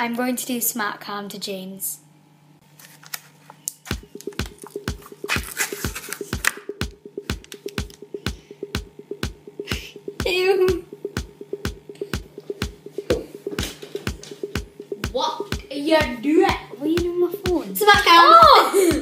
I'm going to do Smackcam to James. Ew. What are you doing? What are you doing on my phone? Smackcam! Oh!